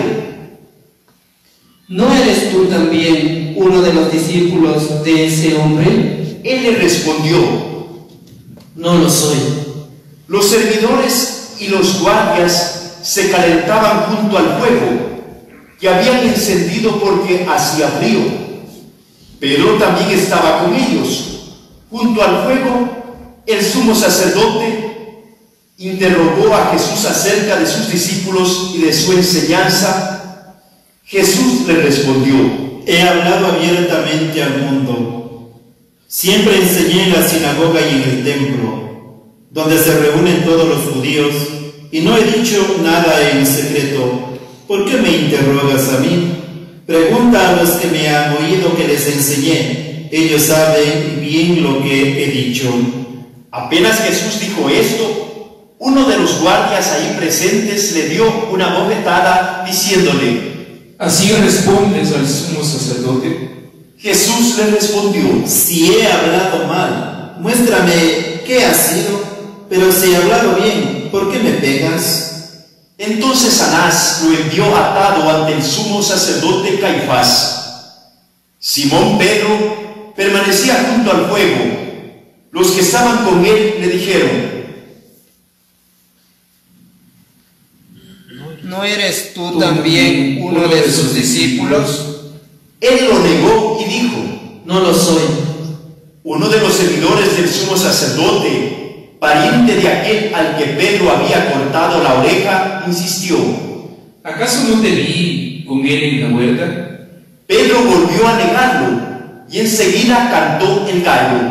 ¿no eres tú también uno de los discípulos de ese hombre? Él le respondió: no lo soy. Los servidores y los guardias se calentaban junto al fuego que habían encendido porque hacía frío. Pedro también estaba con ellos. Junto al fuego, el sumo sacerdote interrogó a Jesús acerca de sus discípulos y de su enseñanza. Jesús le respondió: he hablado abiertamente al mundo. Siempre enseñé en la sinagoga y en el templo, donde se reúnen todos los judíos, y no he dicho nada en secreto. ¿Por qué me interrogas a mí? Pregunta a los que me han oído que les enseñé. Ellos saben bien lo que he dicho. Apenas Jesús dijo esto, uno de los guardias ahí presentes le dio una bofetada diciéndole: ¿así respondes al sumo sacerdote? Jesús le respondió: si he hablado mal, muéstrame qué ha sido, pero si he hablado bien, ¿por qué me pegas? Entonces Anás lo envió atado ante el sumo sacerdote Caifás. Simón Pedro permanecía junto al fuego. Los que estaban con él le dijeron: no ¿no eres tú también uno de sus discípulos? Él lo negó y dijo: No lo soy. Uno de los servidores del sumo sacerdote, pariente de aquel al que Pedro había cortado la oreja, insistió: ¿Acaso no te vi con él en la huerta? Pedro volvió a negarlo y enseguida cantó el gallo.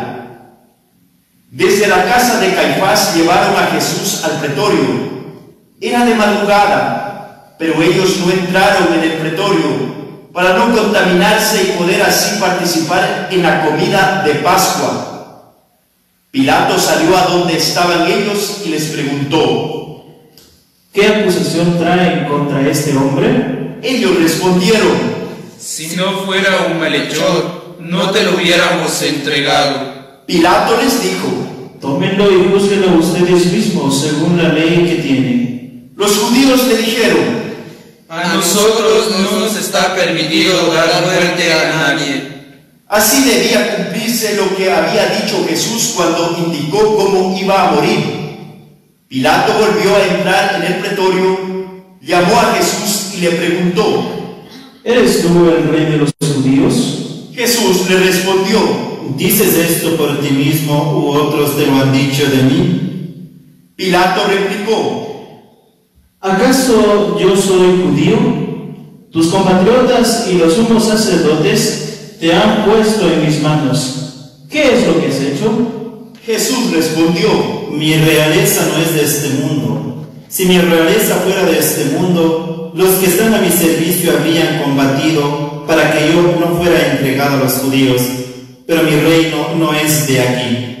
Desde la casa de Caifás llevaron a Jesús al pretorio. Era de madrugada, pero ellos no entraron en el pretorio para no contaminarse y poder así participar en la comida de Pascua. Pilato salió a donde estaban ellos y les preguntó: ¿Qué acusación traen contra este hombre? Ellos respondieron: Si no fuera un malhechor, no te lo hubiéramos entregado. Pilato les dijo: Tómenlo y júzguenlo ustedes mismos según la ley que tienen. Los judíos le dijeron: A nosotros no nos está permitido dar muerte a nadie. Así debía cumplirse lo que había dicho Jesús cuando indicó cómo iba a morir. Pilato volvió a entrar en el pretorio, llamó a Jesús y le preguntó: ¿Eres tú el rey de los judíos? Jesús le respondió: ¿Dices esto por ti mismo u otros te lo han dicho de mí? Pilato replicó: ¿Acaso yo soy judío? Tus compatriotas y los sumos sacerdotes te han puesto en mis manos. ¿Qué es lo que has hecho? Jesús respondió: Mi realeza no es de este mundo. Si mi realeza fuera de este mundo, los que están a mi servicio habrían combatido para que yo no fuera entregado a los judíos, pero mi reino no es de aquí.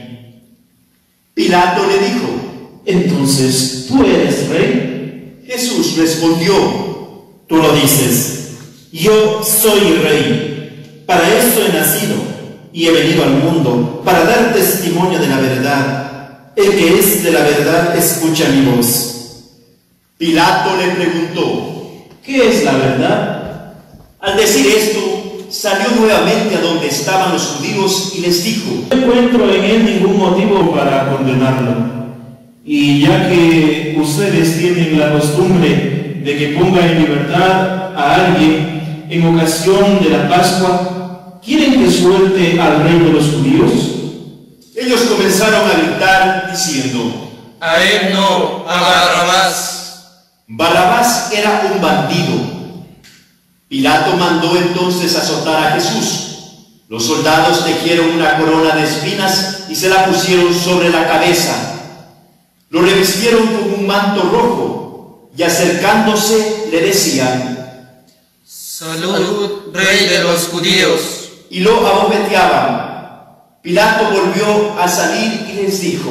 Pilato le dijo: Entonces, ¿tú eres rey? Jesús respondió: Tú lo dices, yo soy rey. Para eso he nacido y he venido al mundo, para dar testimonio de la verdad. El que es de la verdad escucha mi voz. Pilato le preguntó: ¿Qué es la verdad? Al decir esto, salió nuevamente a donde estaban los judíos y les dijo: No encuentro en él ningún motivo para condenarlo. Y ya que ustedes tienen la costumbre de que ponga en libertad a alguien en ocasión de la Pascua, ¿quieren que suelte al rey de los judíos? Ellos comenzaron a gritar diciendo: A él no, a Barrabás. Barrabás era un bandido. Pilato mandó entonces azotar a Jesús. Los soldados tejieron una corona de espinas y se la pusieron sobre la cabeza. Lo revistieron con un manto rojo y acercándose le decían: Salud, rey de los judíos. Y lo abofeteaban. Pilato volvió a salir y les dijo: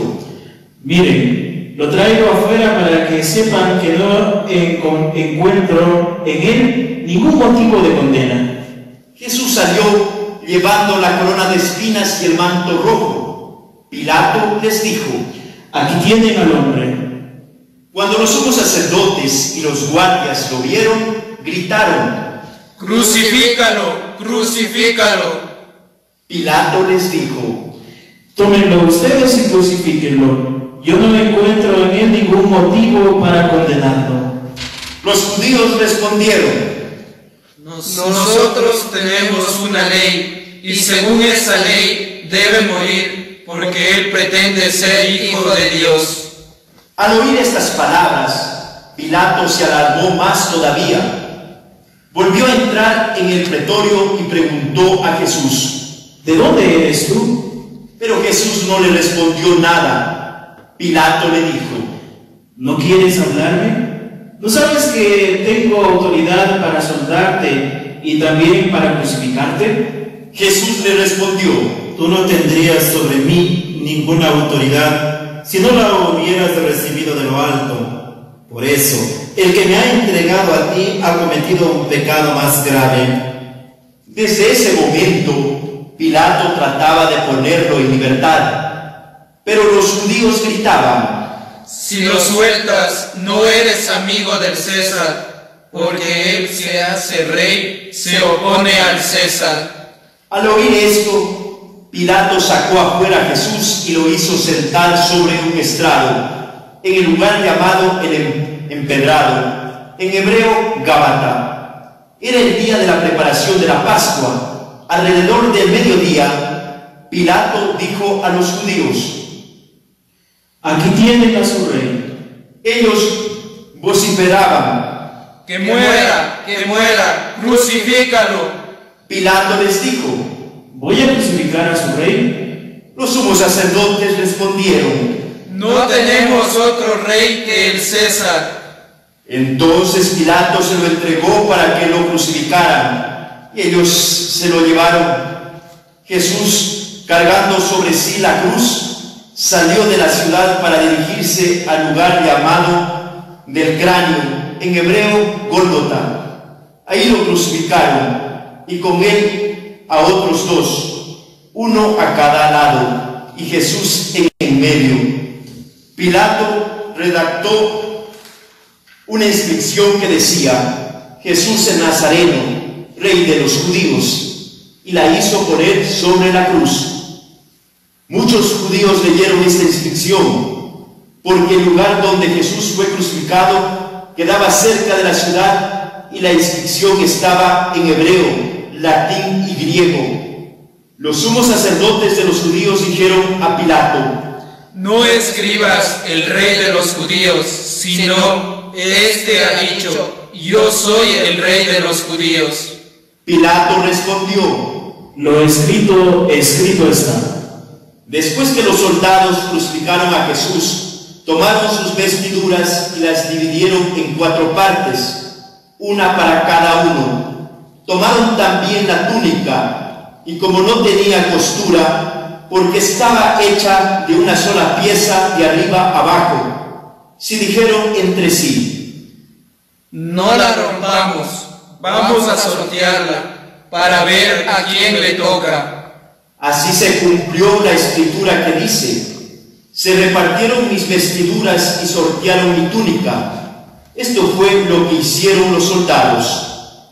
Miren, lo traigo afuera para que sepan que no encuentro en él ningún motivo de condena. Jesús salió llevando la corona de espinas y el manto rojo. Pilato les dijo: Aquí tienen al hombre. Cuando los sumos sacerdotes y los guardias lo vieron, gritaron: Crucifícalo, crucifícalo. Pilato les dijo: Tómenlo ustedes y crucifíquenlo. Yo no encuentro en él ningún motivo para condenarlo. Los judíos respondieron: Nosotros tenemos una ley, y según esa ley debe morir, porque él pretende ser hijo de Dios. Al oír estas palabras, Pilato se alarmó más todavía. Volvió a entrar en el pretorio y preguntó a Jesús: ¿De dónde eres tú? Pero Jesús no le respondió nada. Pilato le dijo: ¿No quieres hablarme? ¿No sabes que tengo autoridad para soltarte y también para crucificarte? Jesús le respondió: Tú no tendrías sobre mí ninguna autoridad si no la hubieras recibido de lo alto. Por eso, el que me ha entregado a ti ha cometido un pecado más grave. Desde ese momento, Pilato trataba de ponerlo en libertad, pero los judíos gritaban: Si lo sueltas, no eres amigo del César, porque él se hace rey, se opone al César. Al oír esto, Pilato sacó afuera a Jesús y lo hizo sentar sobre un estrado, en el lugar llamado el Empedrado. en hebreo Gábata. Era el día de la preparación de la Pascua. Alrededor del mediodía, Pilato dijo a los judíos: aquí tienen a su rey. Ellos vociferaban: que muera, crucifícalo. Pilato les dijo: ¿voy a crucificar a su rey? Los sumos sacerdotes respondieron: no tenemos otro rey que el César. Entonces Pilato se lo entregó para que lo crucificaran, y ellos se lo llevaron. Jesús, cargando sobre sí la cruz, salió de la ciudad para dirigirse al lugar llamado del cráneo, en hebreo Gólgota. Ahí lo crucificaron, y con él a otros dos, uno a cada lado, y Jesús en medio. Pilato redactó una inscripción que decía: Jesús el Nazareno, rey de los judíos, y la hizo poner sobre la cruz. Muchos judíos leyeron esta inscripción, porque el lugar donde Jesús fue crucificado quedaba cerca de la ciudad, y la inscripción estaba en hebreo, latín y griego. Los sumos sacerdotes de los judíos dijeron a Pilato: no escribas el rey de los judíos, sino este ha dicho: yo soy el rey de los judíos. Pilato respondió: lo escrito está. Después que los soldados crucificaron a Jesús, tomaron sus vestiduras y las dividieron en 4 partes, una para cada uno. Tomaron también la túnica, y como no tenía costura, porque estaba hecha de una sola pieza de arriba abajo, se dijeron entre sí: no la rompamos, vamos a sortearla para ver a quién le toca. Así se cumplió la escritura que dice: se repartieron mis vestiduras y sortearon mi túnica. Esto fue lo que hicieron los soldados.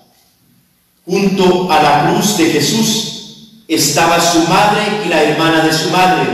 Junto a la cruz de Jesús estaba su madre y la hermana de su madre,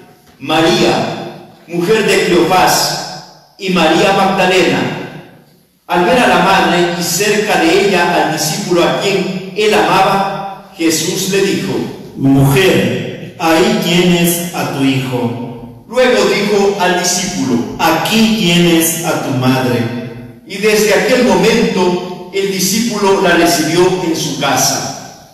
María, mujer de Cleofás, y María Magdalena. Al ver a la madre y cerca de ella al discípulo a quien él amaba, Jesús le dijo: mujer, ahí tienes a tu hijo. Luego dijo al discípulo: aquí tienes a tu madre. Y desde aquel momento el discípulo la recibió en su casa.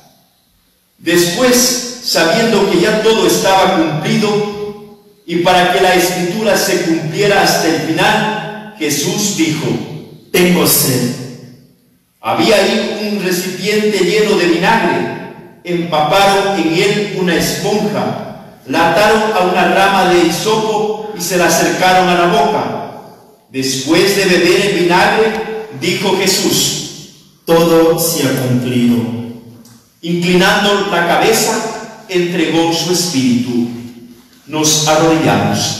Después, sabiendo que ya todo estaba cumplido, y para que la escritura se cumpliera hasta el final, Jesús dijo: tengo sed. Había ahí un recipiente lleno de vinagre. Empaparon en él una esponja, la ataron a una rama de hisopo y se la acercaron a la boca. Después de beber el vinagre, dijo Jesús: todo se ha cumplido. Inclinando la cabeza, entregó su espíritu. Nos arrodillamos.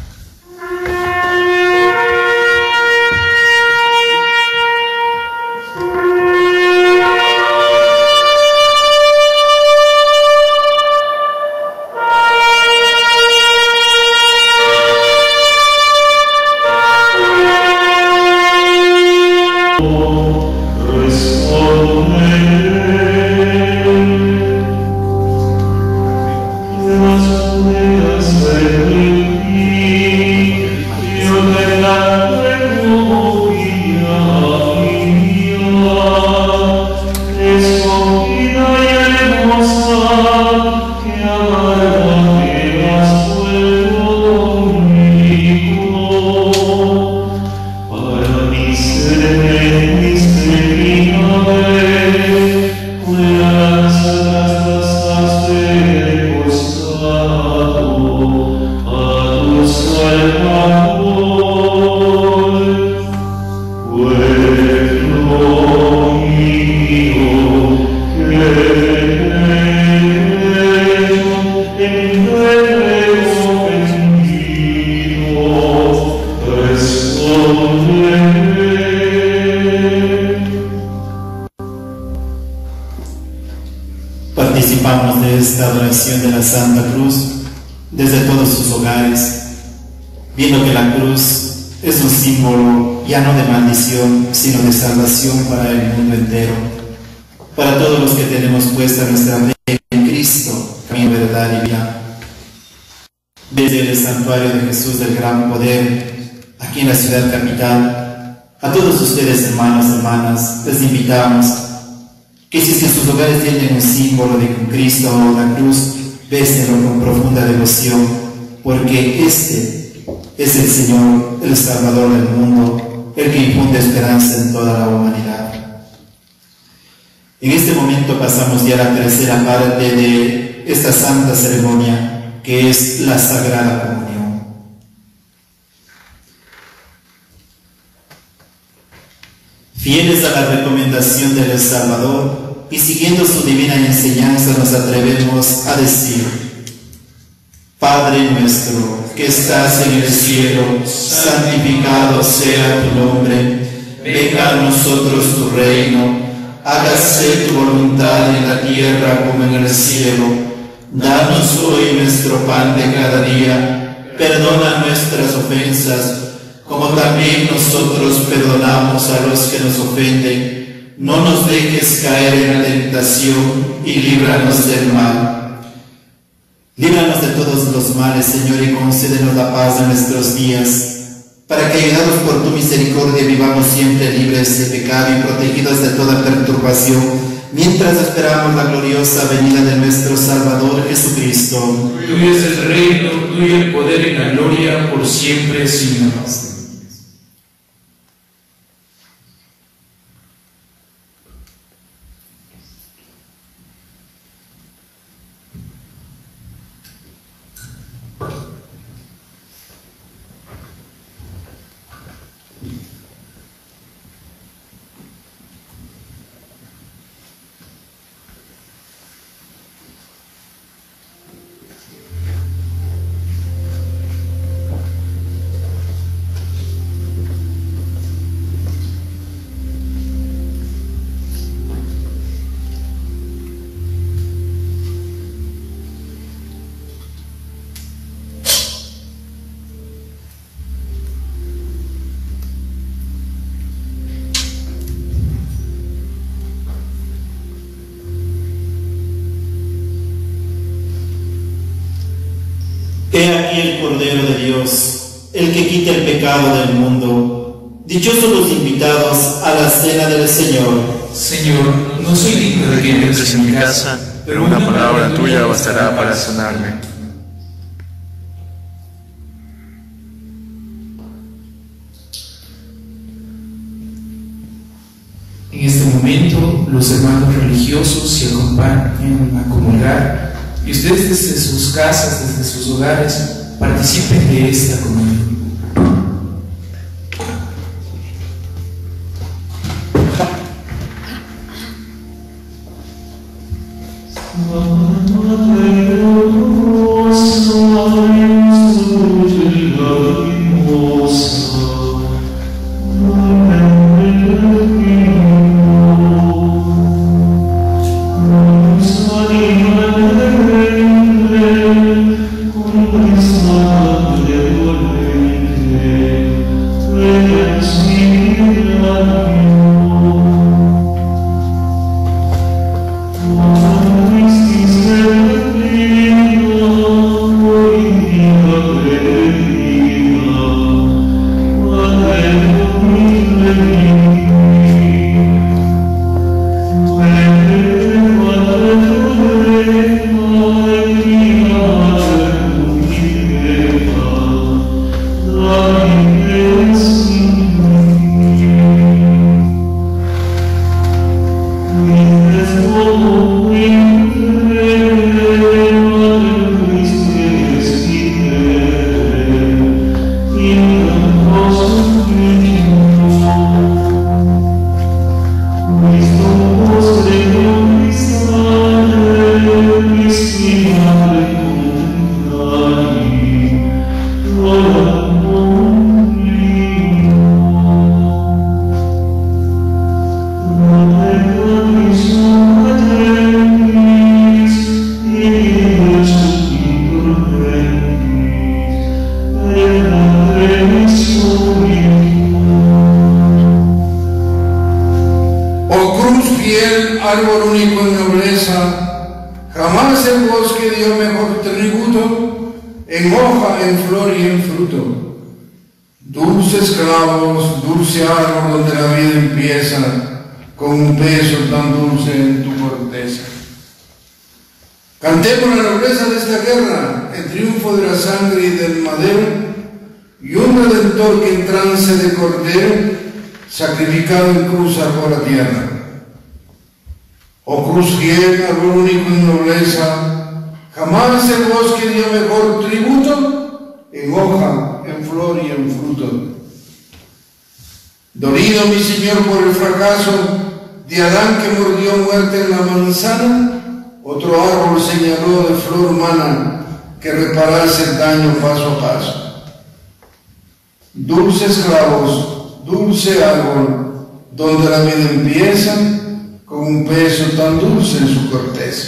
Participamos de esta adoración de la Santa Cruz desde todos sus hogares, viendo que la cruz es un símbolo ya no de maldición, sino de salvación para el mundo entero. Para todos los que tenemos puesta nuestra fe en Cristo, camino, verdad y vida. Desde el santuario de Jesús del Gran Poder, aquí en la ciudad capital, a todos ustedes, hermanos, hermanas, les invitamos que si es que sus hogares tienen un símbolo de Cristo o la cruz, bésenlo con profunda devoción, porque este es el Señor, el Salvador del mundo, el que infunde esperanza en toda la humanidad. En este momento pasamos ya a la tercera parte de esta santa ceremonia, que es la Sagrada Comunión. Fieles a la recomendación del Salvador y siguiendo su divina enseñanza, nos atrevemos a decir: Padre nuestro que estás en el cielo, santificado sea tu nombre, venga a nosotros tu reino, hágase tu voluntad en la tierra como en el cielo. Danos hoy nuestro pan de cada día, perdona nuestras ofensas, como también nosotros perdonamos a los que nos ofenden. No nos dejes caer en la tentación y líbranos del mal. Líbranos de todos los males, Señor, y concédenos la paz en nuestros días, para que, ayudados por tu misericordia, vivamos siempre libres de pecado y protegidos de toda perturbación, mientras esperamos la gloriosa venida de nuestro Salvador Jesucristo. Tuyo es el reino, tuyo el poder y la gloria, por siempre, Señor. He aquí el Cordero de Dios, el que quita el pecado del mundo. Dichosos los invitados a la cena del Señor. Señor, no soy digno de que entres en mi casa, pero una palabra tuya bastará para sanarme. En este momento, los hermanos religiosos se acompañan a comulgar, y ustedes desde sus casas, desde sus hogares, participen de esta comunión. Oh cruz fiel, árbol único en nobleza, jamás el bosque dio mejor tributo, en hoja, en flor y en fruto. Dulces clavos, dulce árbol donde la vida empieza, con un peso tan dulce en tu corteza. Cantemos la nobleza de esta guerra, el triunfo de la sangre y del madero, y un redentor que en trance de cordero, sacrificado en cruz arrojó la tierra. Oh cruz fiel, árbol único en nobleza, jamás el bosque dio mejor tributo, en hoja, en flor y en fruto. Dolido mi Señor por el fracaso de Adán que mordió muerte en la manzana, otro árbol señaló de flor humana que reparase el daño paso a paso. Dulces clavos, dulce árbol, donde la vida empieza, con un peso tan dulce en su corteza.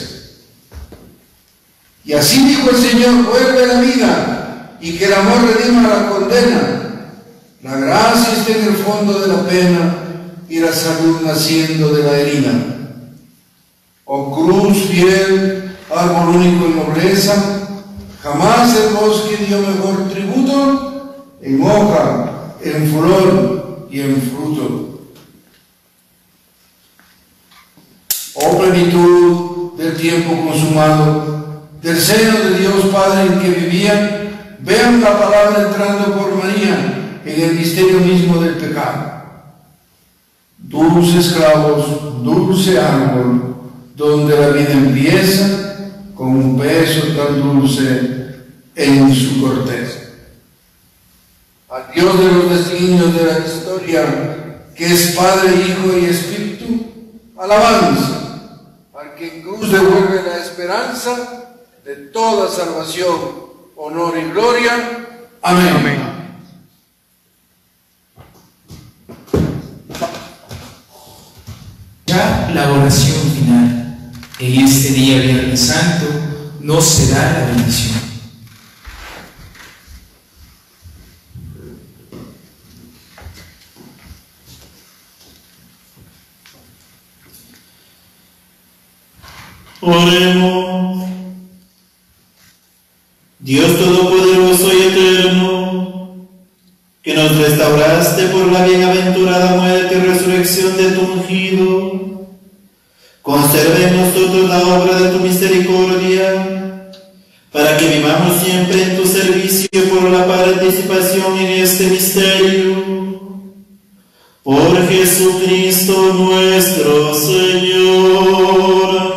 Y así dijo el Señor: vuelve la vida, y que el amor redima la condena. La gracia está en el fondo de la pena, y la salud naciendo de la herida. Oh cruz fiel, árbol único en nobleza, jamás el bosque dio mejor tributo, en hoja, en flor y en fruto. Oh plenitud del tiempo consumado, del seno de Dios Padre en que vivían, vean la palabra entrando por María en el misterio mismo del pecado. Dulces clavos, dulce árbol, donde la vida empieza, con un peso tan dulce en su corteza. Al Dios de los designios de la historia, que es Padre, Hijo y Espíritu, alabanza, al que en cruz devuelve la esperanza de toda salvación, honor y gloria. Amén. Amén. Ya la oración final. En este día Viernes Santo nos será la bendición. Oremos. Dios Todopoderoso y Eterno, que nos restauraste por la bienaventurada muerte y resurrección de tu ungido, conserve en nosotros la obra de tu misericordia, para que vivamos siempre en tu servicio por la participación en este misterio. Por Jesucristo nuestro Señor.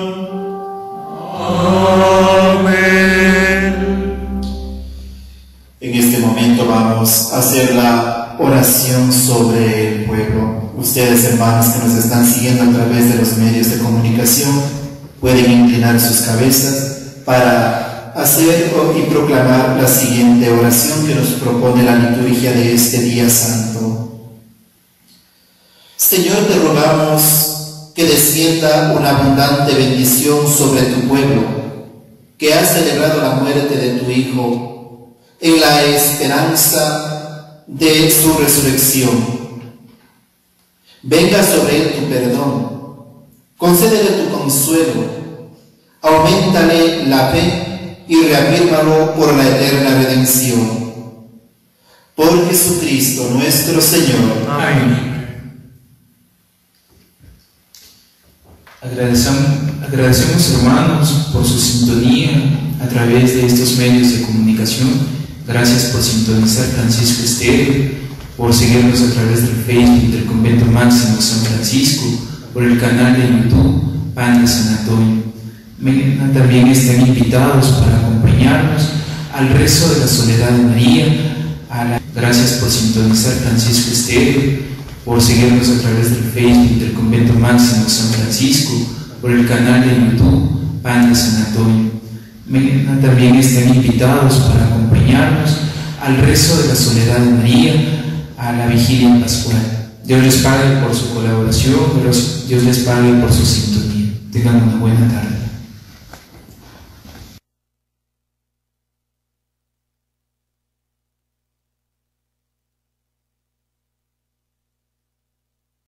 Amén. En este momento vamos a hacer la oración sobre el pueblo. Ustedes, hermanos, que nos están siguiendo a través de los medios de comunicación, pueden inclinar sus cabezas para hacer y proclamar la siguiente oración que nos propone la liturgia de este día santo. Señor, te rogamos que descienda una abundante bendición sobre tu pueblo, que ha celebrado la muerte de tu Hijo, en la esperanza de su resurrección. Venga sobre él tu perdón, concédele tu consuelo, auméntale la fe y reafírmalo por la eterna redención. Por Jesucristo nuestro Señor. Amén. Agradecemos, hermanos, por su sintonía a través de estos medios de comunicación. Gracias por sintonizar Francisco Estéreo, por seguirnos a través del Facebook del Convento Máximo San Francisco, por el canal de YouTube Pan de San Antonio. También estén invitados para acompañarnos al rezo de la Soledad de María. Gracias por sintonizar Francisco Estéreo, por seguirnos a través del Facebook del Convento Máximo San Francisco, por el canal de YouTube Pan de San Antonio. También estén invitados para acompañarnos al rezo de la Soledad de María, a la vigilia pascual. Dios les pague por su colaboración, Dios les pague por su sintonía. Tengan una buena tarde.